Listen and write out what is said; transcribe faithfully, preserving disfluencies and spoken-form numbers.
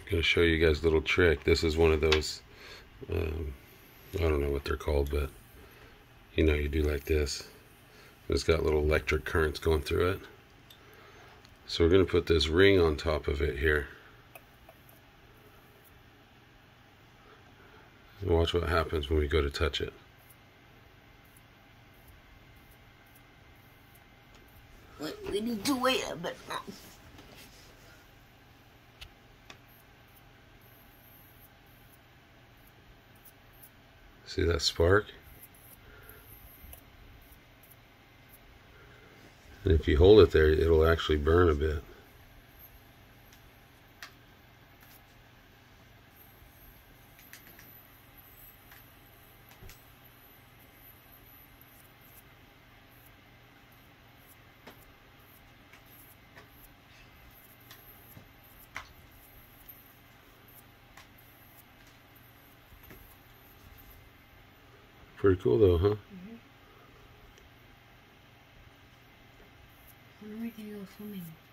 going to show you guys a little trick. This is one of those, um, I don't know what they're called, but you know, you do like this. It's got little electric currents going through it. So we're going to put this ring on top of it here. And watch what happens when we go to touch it. Wait, we need to wait a bit now. See that spark? And if you hold it there, it'll actually burn a bit. Pretty cool though, huh? Mm-hmm. When are we gonna go swimming?